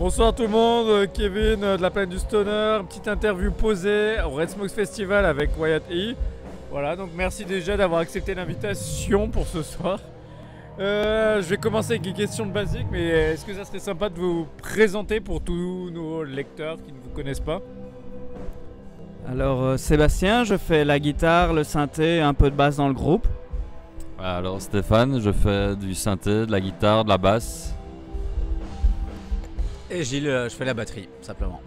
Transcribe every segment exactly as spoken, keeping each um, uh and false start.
Bonsoir tout le monde, Kevin de la planète du Stoner, petite interview posée au Red Smokes Festival avec Wyatt E. Voilà, donc merci déjà d'avoir accepté l'invitation pour ce soir. Euh, je vais commencer avec des questions basiques, mais est-ce que ça serait sympa de vous présenter pour tous nos lecteurs qui ne vous connaissent pas? Alors euh, Sébastien, je fais la guitare, le synthé, un peu de basse dans le groupe. Alors Stéphane, je fais du synthé, de la guitare, de la basse. Et Gilles, je fais la batterie, simplement.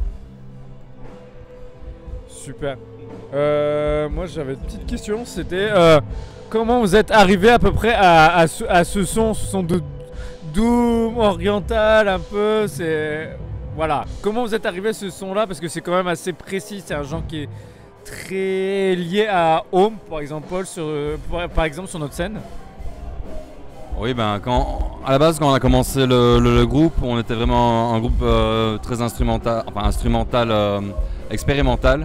Super. Euh, moi j'avais une petite question, c'était euh, comment vous êtes arrivé à peu près à, à, ce, à ce son, ce son de doom oriental un peu, c'est... Voilà, comment vous êtes arrivé à ce son là, parce que c'est quand même assez précis, c'est un genre qui est très lié à Home par exemple, Paul, sur, par exemple sur notre scène. Oui, ben quand, à la base quand on a commencé le, le, le groupe, on était vraiment un groupe euh, très instrumental, enfin instrumental, euh, expérimental.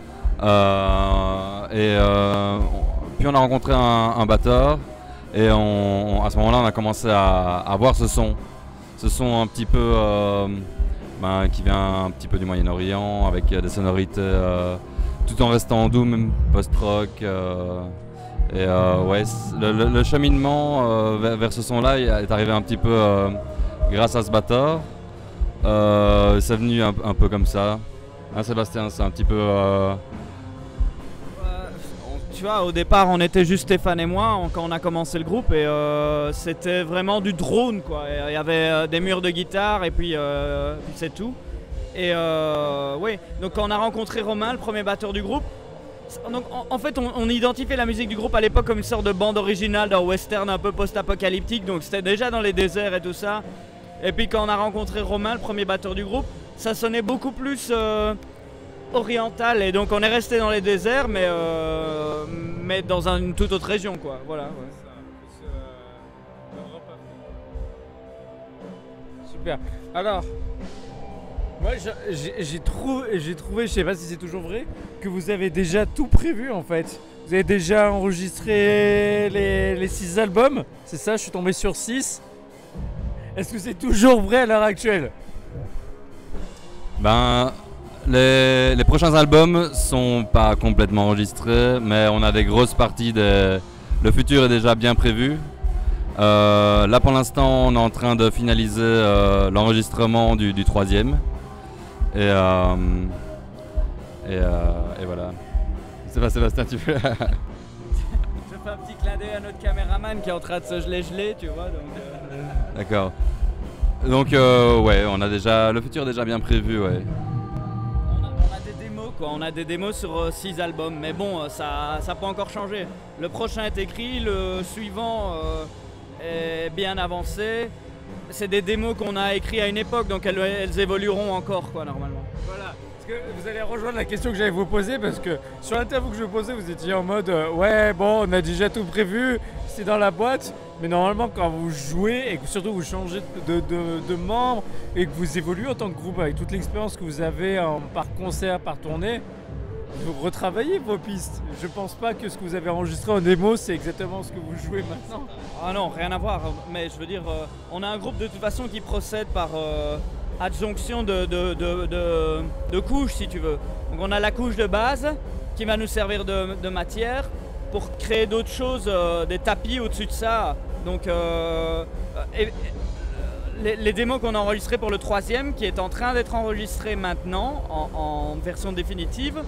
Euh, et euh, puis on a rencontré un, un batteur et on, à ce moment-là on a commencé à, à voir ce son, ce son un petit peu euh, ben, qui vient un petit peu du Moyen-Orient avec des sonorités euh, tout en restant doom, post-rock. Euh, et euh, ouais, le, le, le cheminement euh, vers, vers ce son-là est arrivé un petit peu euh, grâce à ce batteur. Euh, c'est venu un, un peu comme ça. Hein, Sébastien, c'est un petit peu. Euh... Tu vois, au départ, on était juste Stéphane et moi on, quand on a commencé le groupe et euh, c'était vraiment du drone, quoi. Il y avait euh, des murs de guitare et puis, euh, puis c'est tout. Et euh, oui, donc quand on a rencontré Romain, le premier batteur du groupe, donc en, en fait on, on identifiait la musique du groupe à l'époque comme une sorte de bande originale d'un western un peu post-apocalyptique, donc c'était déjà dans les déserts et tout ça. Et puis quand on a rencontré Romain, le premier batteur du groupe, ça sonnait beaucoup plus euh, oriental, et donc on est resté dans les déserts mais, euh, mais dans un, une toute autre région, quoi. Voilà, ouais. Super. Alors, moi j'ai trou trouvé, je sais pas si c'est toujours vrai, que vous avez déjà tout prévu en fait. Vous avez déjà enregistré les, les six albums, c'est ça? Je suis tombé sur six. Est-ce que c'est toujours vrai à l'heure actuelle? Ben, les, les prochains albums sont pas complètement enregistrés, mais on a des grosses parties. Des... Le futur est déjà bien prévu. Euh, là pour l'instant on est en train de finaliser euh, l'enregistrement du, du troisième. Et, euh, et, euh, et voilà. C'est pas Sébastien, tu fais. Je fais un petit clin d'œil à notre caméraman qui est en train de se geler-geler, tu vois. Euh... D'accord. Donc euh, ouais, on a déjà, le futur est déjà bien prévu, ouais. On a, on a des démos, quoi. On a des démos sur six euh, albums, mais bon, ça, ça peut encore changer. Le prochain est écrit, le suivant euh, est bien avancé. C'est des démos qu'on a écrites à une époque, donc elles, elles évolueront encore, quoi, normalement. Voilà. Parce que vous allez rejoindre la question que j'allais vous poser, parce que sur l'interview que je vous posais, vous étiez en mode euh, ouais, bon, on a déjà tout prévu, c'est dans la boîte. Mais normalement, quand vous jouez et que surtout vous changez de, de, de membres et que vous évoluez en tant que groupe avec toute l'expérience que vous avez en, par concert, par tournée, vous retravaillez vos pistes. Je pense pas que ce que vous avez enregistré en démo, c'est exactement ce que vous jouez maintenant. Ah non, rien à voir. Mais je veux dire, euh, on a un groupe de toute façon qui procède par euh, adjonction de, de, de, de, de couches, si tu veux. Donc on a la couche de base qui va nous servir de, de matière pour créer d'autres choses, euh, des tapis au-dessus de ça. Donc euh, et, et, les, les démos qu'on a enregistrées pour le troisième, qui est en train d'être enregistré maintenant en, en version définitive,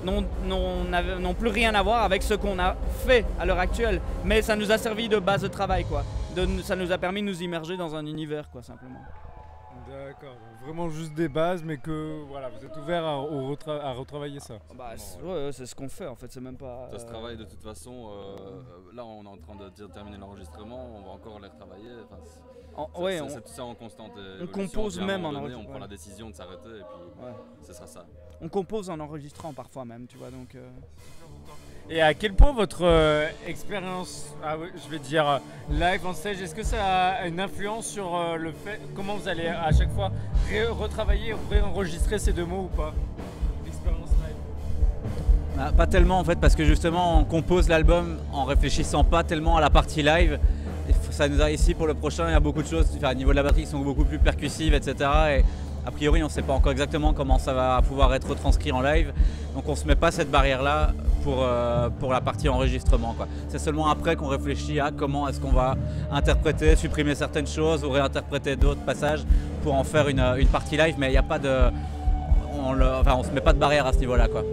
n'ont plus rien à voir avec ce qu'on a fait à l'heure actuelle. Mais ça nous a servi de base de travail, quoi. De, ça nous a permis de nous immerger dans un univers, quoi, simplement. D'accord, vraiment juste des bases, mais que voilà, vous êtes ouvert à, au retra à retravailler ça. Bah, c'est ouais, ce qu'on fait en fait, c'est même pas. Ça se euh... travaille de toute façon. Euh, là, on est en train de terminer l'enregistrement, on va encore les retravailler. Enfin, ouais, c'est tout ça en constante évolution. On compose même en enregistrant. On ouais. prend la décision de s'arrêter et puis ouais. Ce sera ça. On compose en enregistrant parfois même, tu vois, donc. Euh... Et à quel point votre euh, expérience, ah oui, je vais dire euh, live en stage, est-ce que ça a une influence sur euh, le fait, comment vous allez à chaque fois retravailler, réenregistrer ces deux mots ou pas? L'expérience live. Bah, pas tellement en fait, parce que justement on compose l'album en réfléchissant pas tellement à la partie live. Ça nous a ici pour le prochain, il y a beaucoup de choses, enfin, au niveau de la batterie qui sont beaucoup plus percussives, et cetera. Et a priori, on ne sait pas encore exactement comment ça va pouvoir être retranscrit en live. Donc on ne se met pas cette barrière-là pour, euh, pour la partie enregistrement, quoi. C'est seulement après qu'on réfléchit à comment est-ce qu'on va interpréter, supprimer certaines choses ou réinterpréter d'autres passages pour en faire une, une partie live. Mais il n'y a pas de... On ne enfin, se met pas de barrière à ce niveau-là, quoi.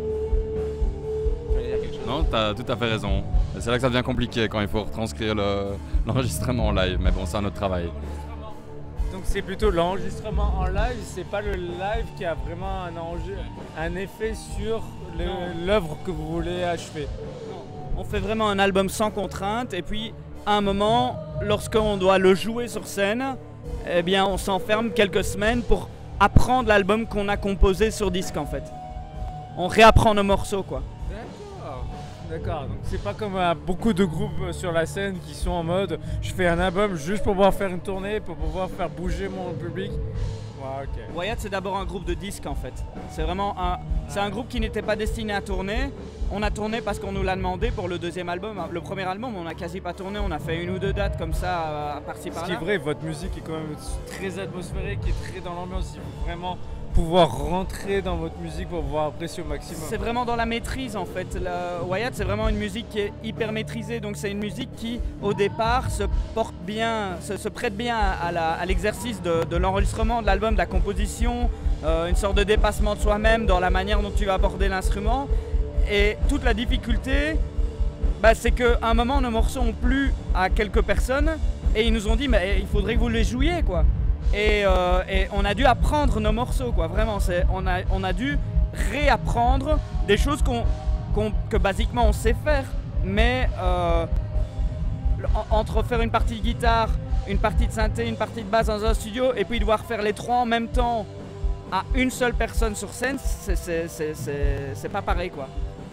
Non, tu as tout à fait raison. C'est là que ça devient compliqué quand il faut retranscrire le- l'enregistrement en live. Mais bon, c'est un autre travail. Donc c'est plutôt l'enregistrement en live, c'est pas le live qui a vraiment un, enjeu, un effet sur le- l'œuvre que vous voulez achever. On fait vraiment un album sans contrainte et puis à un moment, lorsqu'on doit le jouer sur scène, eh bien on s'enferme quelques semaines pour apprendre l'album qu'on a composé sur disque en fait. On réapprend nos morceaux quoi. D'accord. D'accord, donc c'est pas comme euh, beaucoup de groupes sur la scène qui sont en mode je fais un album juste pour pouvoir faire une tournée, pour pouvoir faire bouger mon public. Ouais, ok. Wyatt c'est d'abord un groupe de disques en fait. C'est vraiment un, c'est un groupe qui n'était pas destiné à tourner. On a tourné parce qu'on nous l'a demandé pour le deuxième album. Le premier album on n'a quasi pas tourné, on a fait une ou deux dates comme ça euh, par-ci Ce par-là. qui est vrai, votre musique est quand même très atmosphérique et très dans l'ambiance. Il faut vraiment pouvoir rentrer dans votre musique pour pouvoir apprécier au maximum. C'est vraiment dans la maîtrise en fait. La Wyatt c'est vraiment une musique qui est hyper maîtrisée, donc c'est une musique qui au départ se porte bien, se, se prête bien à, la- à l'exercice de, de l'enregistrement de l'album, de la composition, euh, une sorte de dépassement de soi-même dans la manière dont tu vas aborder l'instrument. Et toute la difficulté, bah, c'est qu'à un moment nos morceaux ont plu à quelques personnes et ils nous ont dit mais il faudrait que vous les jouiez quoi. Et, euh, et on a dû apprendre nos morceaux, quoi. Vraiment, c'est, on, a, on a dû réapprendre des choses qu'on, qu'on- que basiquement on sait faire, mais euh, en- entre faire une partie de guitare, une partie de synthé, une partie de basse dans un studio, et puis devoir faire les trois en même temps à une seule personne sur scène, c'est, c'est, c'est, c'est, c'est pas pareil, quoi.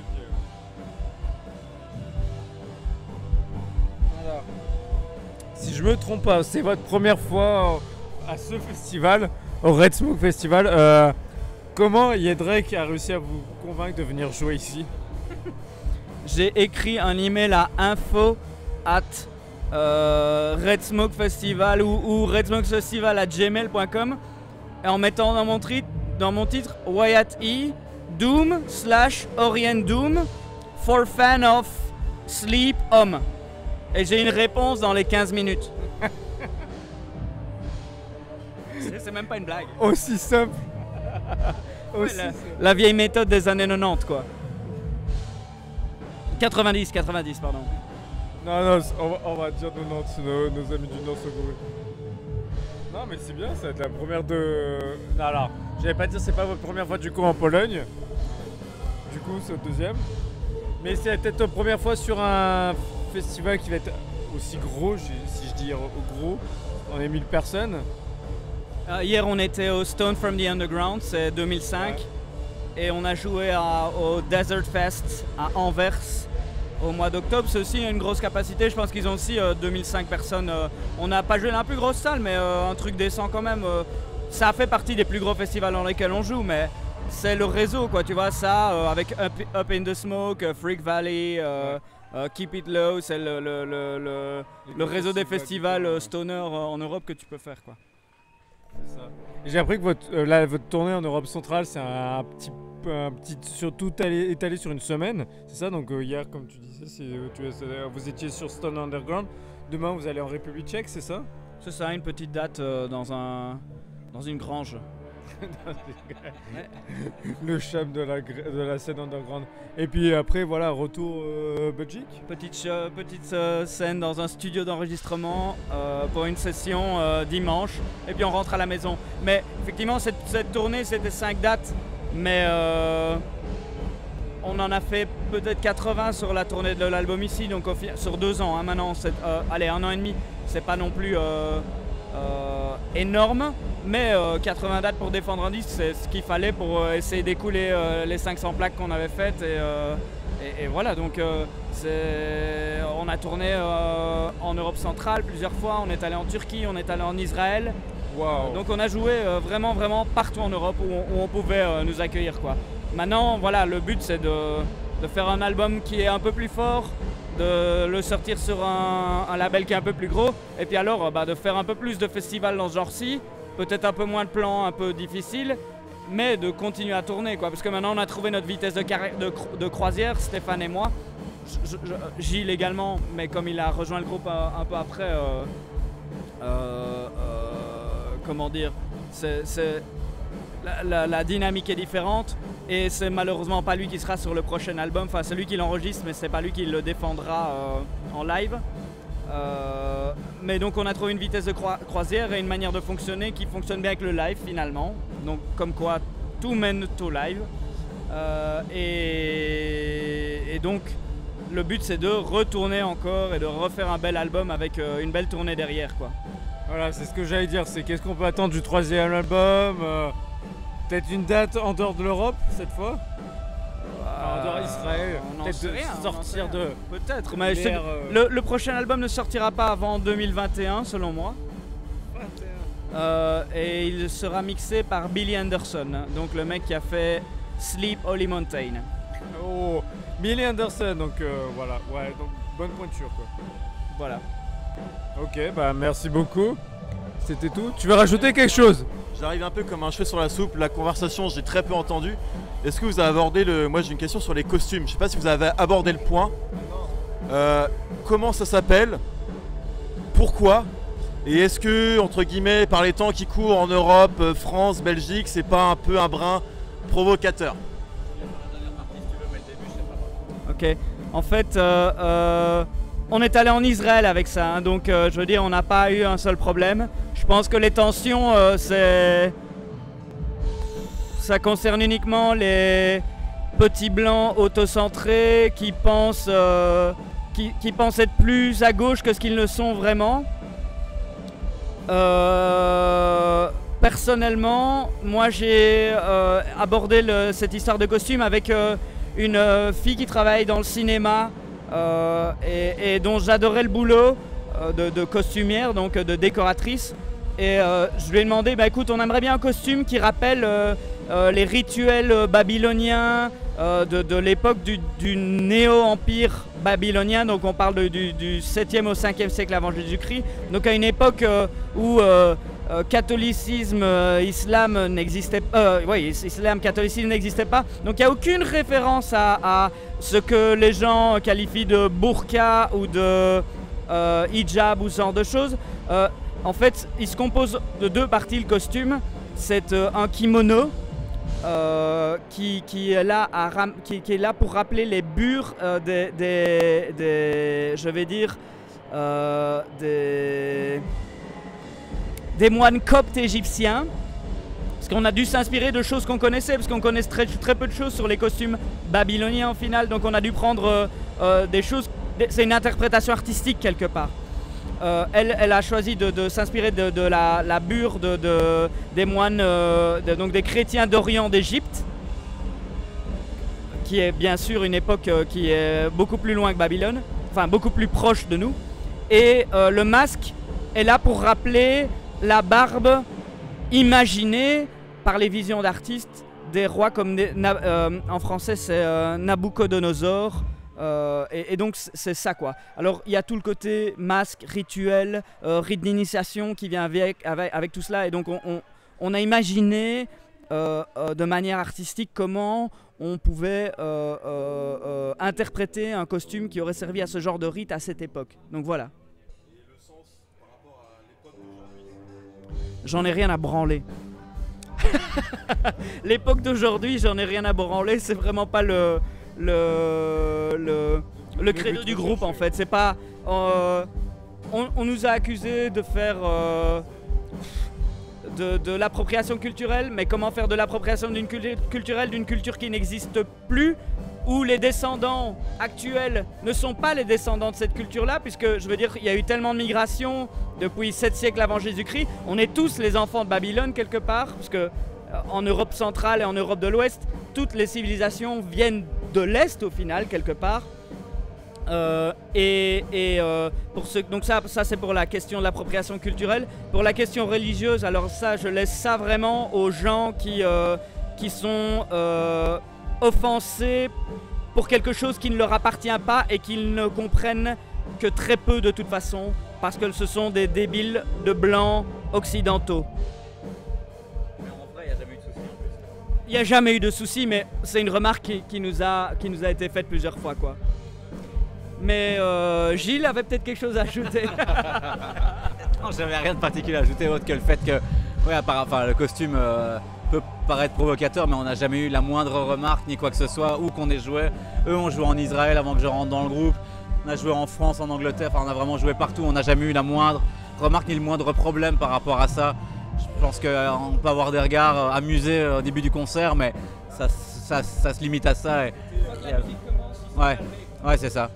Alors, si je me trompe pas, c'est votre première fois à ce festival, au Red Smoke Festival. Euh, comment Yedrake a réussi à vous convaincre de venir jouer ici? J'ai écrit un email à info at euh, Red Smoke Festival ou, ou Red Smoke Festival à gmail point com et en mettant dans mon, tri- dans mon titre Wyatt E Doom slash Orient Doom for fan of Sleep Home. Et j'ai une réponse dans les quinze minutes. c'est, c'est même pas une blague. Aussi simple. Ouais, Aussi la, simple. la vieille méthode des années quatre-vingt-dix quoi. quatre-vingt-dix, quatre-vingt-dix pardon. Non, non, on va, on va dire quatre-vingt-dix, nos, nos amis du Nord se gourent. Non, mais c'est bien, ça va être la première de. Non, alors, j'allais pas dire c'est pas votre première fois du coup en Pologne. Du coup, c'est le deuxième. Mais c'est peut-être votre première fois sur un festival qui va être aussi gros, si si je dis gros. On est mille personnes. Euh, hier, on était au Stone from the Underground, c'est deux mille cinq. Ouais. Et on a joué à- au Desert Fest à Anvers au mois d'octobre. C'est aussi une grosse capacité. Je pense qu'ils ont aussi euh, deux mille cinq personnes. Euh, on n'a pas joué dans la plus grosse salle, mais euh, un truc décent quand même. Euh, ça fait partie des plus gros festivals dans lesquels on joue, mais c'est le réseau, quoi. Tu vois, ça, euh, avec Up, Up in the Smoke, euh, Freak Valley, euh, euh, Keep It Low, c'est le, le- le- le- le réseau des festivals euh, stoner euh, en Europe que tu peux faire, quoi. C'est ça. Et j'ai appris que votre, euh, là, votre tournée en Europe centrale, c'est un petit, un petit surtout allé- étalé sur une semaine. C'est ça, donc euh, hier, comme tu disais, c'est, euh, tu es- euh, vous étiez sur Stone Underground. Demain, vous allez en République tchèque, c'est ça? C'est ça, une petite date euh, dans, un, dans une grange. Le charme de la, gr- de la scène underground. Et puis après, voilà, retour euh, Belgique. Petite, ch- petite euh, scène dans un studio d'enregistrement euh, pour une session euh, dimanche et puis on rentre à la maison. Mais effectivement cette, cette tournée c'était cinq dates mais euh, on en a fait peut-être quatre-vingts sur la tournée de l'album ici donc au fi- sur deux ans hein, maintenant, c'est, euh, allez un an et demi c'est pas non plus euh, euh, énorme mais euh, quatre-vingts dates pour défendre un disque c'est ce qu'il fallait pour euh, essayer d'écouler euh, les cinq cents plaques qu'on avait faites et, euh, et, et voilà donc euh, c'est, on a tourné euh, en Europe centrale plusieurs fois, on est allé en Turquie, on est allé en Israël. Waouh! Donc on a joué euh, vraiment vraiment partout en Europe où on, où on pouvait euh, nous accueillir quoi. Maintenant voilà le but c'est de, de faire un album qui est un peu plus fort, de le sortir sur un, un label qui est un peu plus gros et puis alors euh, bah, de faire un peu plus de festivals dans ce genre-ci peut-être un peu moins de plans, un peu difficile, mais de continuer à tourner, quoi. Parce que maintenant on a trouvé notre vitesse de, de, de croisière, Stéphane et moi. Je, je, Gilles également, mais comme il a rejoint le groupe un, un peu après, euh, euh, euh, comment dire, c'est, c'est, la, la, la dynamique est différente et c'est malheureusement pas lui qui sera sur le prochain album. Enfin, c'est lui qui l'enregistre, mais c'est pas lui qui le défendra euh, en live. Euh, mais donc on a trouvé une vitesse de croi croisière et une manière de fonctionner qui fonctionne bien avec le live finalement. Donc comme quoi tout mène au live. Euh, et, et donc le but c'est de retourner encore et de refaire un bel album avec euh, une belle tournée derrière, quoi. Voilà, c'est ce que j'allais dire, c'est qu'est-ce qu'on peut attendre du troisième album, euh, peut-être une date en dehors de l'Europe cette fois, euh, en dehors d'Israël, peut-être de rien, sortir de... Peut-être, mais je sais- euh, le, le prochain album ne sortira pas avant deux mille vingt et un selon moi. Euh, et il sera mixé par Billy Anderson, donc le mec qui a fait Sleep Holy Mountain. Oh, Billy Anderson, donc euh, voilà, ouais, donc bonne pointure quoi. Voilà. Ok, bah merci beaucoup, c'était tout. Tu veux rajouter quelque chose? J'arrive un peu comme un cheveu sur la soupe, la conversation j'ai très peu entendu. Est-ce que vous avez abordé le... Moi j'ai une question sur les costumes, je sais pas si vous avez abordé le point. Euh, comment ça s'appelle? Pourquoi? Et est-ce que, entre guillemets, par les temps qui courent en Europe, euh, France, Belgique, c'est pas un peu un brin provocateur? Ok. En fait, euh, euh, on est allé en Israël avec ça, hein, donc euh, je veux dire, on n'a pas eu un seul problème. Je pense que les tensions, euh, c'est, ça concerne uniquement les petits blancs autocentrés qui pensent, euh, qui, qui pensent être plus à gauche que ce qu'ils ne sont vraiment. Euh, personnellement, moi j'ai euh, abordé le, cette histoire de costume avec euh, une euh, fille qui travaille dans le cinéma euh, et, et dont j'adorais le boulot euh, de, de costumière, donc de décoratrice. Et euh, je lui ai demandé, bah écoute, on aimerait bien un costume qui rappelle euh, euh, les rituels babyloniens euh, de, de l'époque du, du néo-empire babylonien. Donc on parle de, du, du septième au cinquième siècle avant Jésus-Christ. Donc à une époque euh, où euh, euh, catholicisme, euh, islam n'existait pas. Euh, oui, islam, catholicisme n'existait pas. Donc il n'y a aucune référence à, à ce que les gens qualifient de burqa ou de euh, hijab ou ce genre de choses. Euh, En fait, il se compose de deux parties, le costume. C'est euh, un kimono euh, qui, qui, est là à ram qui, qui est là pour rappeler les bures euh, des, des, des, je vais dire, euh, des, des moines coptes égyptiens. Parce qu'on a dû s'inspirer de choses qu'on connaissait, parce qu'on connaît très, très peu de choses sur les costumes babyloniens au final. Donc on a dû prendre euh, euh, des choses, c'est une interprétation artistique quelque part. Euh, elle, elle a choisi de, de s'inspirer de, de la, la bure de, de, des moines, euh, de, donc des chrétiens d'Orient d'Égypte, qui est bien sûr une époque euh, qui est beaucoup plus loin que Babylone, enfin beaucoup plus proche de nous. Et euh, le masque est là pour rappeler la barbe imaginée par les visions d'artistes des rois comme des, na, euh, en français c'est euh, Nabucodonosor. Euh, et, et donc c'est ça quoi. Alors il y a tout le côté masque, rituel, euh, rite d'initiation qui vient avec, avec, avec tout cela. Et donc on, on, on a imaginé euh, euh, de manière artistique comment on pouvait euh, euh, euh, interpréter un costume qui aurait servi à ce genre de rite à cette époque. Donc voilà. Et le sens par rapport à l'époque d'aujourd'hui? J'en ai rien à branler. L'époque d'aujourd'hui, j'en ai rien à branler. C'est vraiment pas le... le, le, le credo du groupe en fait. C'est pas euh, on, on nous a accusé de faire euh, de, de l'appropriation culturelle, mais comment faire de l'appropriation d'une culture culturelle d'une culture qui n'existe plus, où les descendants actuels ne sont pas les descendants de cette culture-là, puisque je veux dire, il y a eu tellement de migrations depuis sept siècles avant Jésus-Christ. On est tous les enfants de Babylone quelque part, parce que en Europe centrale et en Europe de l'Ouest, toutes les civilisations viennent de l'Est au final, quelque part. Euh, et et euh, pour ce, donc ça, ça c'est pour la question de l'appropriation culturelle. Pour la question religieuse, alors ça, je laisse ça vraiment aux gens qui, euh, qui sont euh, offensés pour quelque chose qui ne leur appartient pas et qu'ils ne comprennent que très peu de toute façon, parce que ce sont des débiles de blancs occidentaux. Il n'y a jamais eu de souci, mais c'est une remarque qui, qui, nous a, qui nous a été faite plusieurs fois, quoi. Mais euh, Gilles avait peut-être quelque chose à ajouter. Non, j'avais rien de particulier à ajouter autre que le fait que ouais, à part, enfin, le costume euh, peut paraître provocateur, mais on n'a jamais eu la moindre remarque ni quoi que ce soit, où qu'on ait joué. Eux ont joué en Israël avant que je rentre dans le groupe, on a joué en France, en Angleterre, enfin, on a vraiment joué partout, on n'a jamais eu la moindre remarque ni le moindre problème par rapport à ça. Je pense qu'on peut avoir des regards euh, amusés au début du concert, mais ça, ça, ça se limite à ça. Et, et, ouais, ouais c'est ça.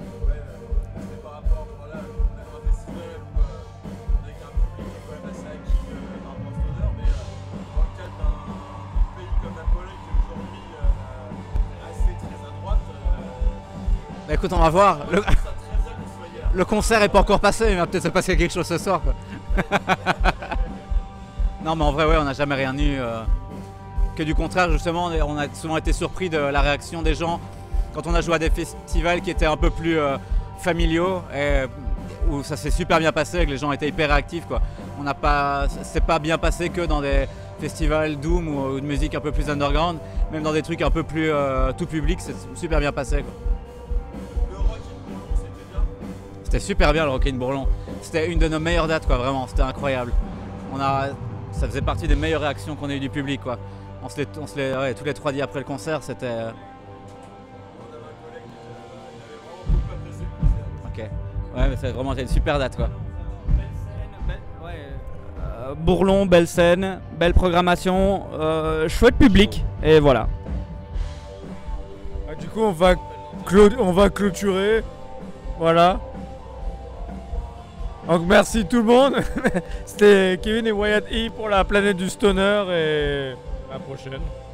Bah écoute, on va voir. Le, le concert est pas encore passé, mais il va peut-être se passer quelque chose ce soir, quoi. Non, mais en vrai, ouais, on n'a jamais rien eu. Euh, que du contraire, justement, on a souvent été surpris de la réaction des gens quand on a joué à des festivals qui étaient un peu plus euh, familiaux et où ça s'est super bien passé et que les gens étaient hyper réactifs, quoi. On n'a pas, c'est pas bien passé que dans des festivals Doom ou, ou de musique un peu plus underground, même dans des trucs un peu plus euh, tout public, c'est super bien passé, quoi. C'était super bien le Rock in Bourlon. C'était une de nos meilleures dates, quoi, vraiment, c'était incroyable. On a, ça faisait partie des meilleures réactions qu'on a eues du public, quoi. On se les, on se les, ouais, tous les trois dit après le concert, c'était... Ok. Ouais, mais c'est vraiment une super date, quoi. Euh, Bourlon, belle scène, belle programmation, euh, chouette public, et voilà. Ah, du coup, on va, clo on va clôturer. Voilà. Donc merci tout le monde. C'était Kevin et Wyatt E pour la planète du stoner et à la prochaine.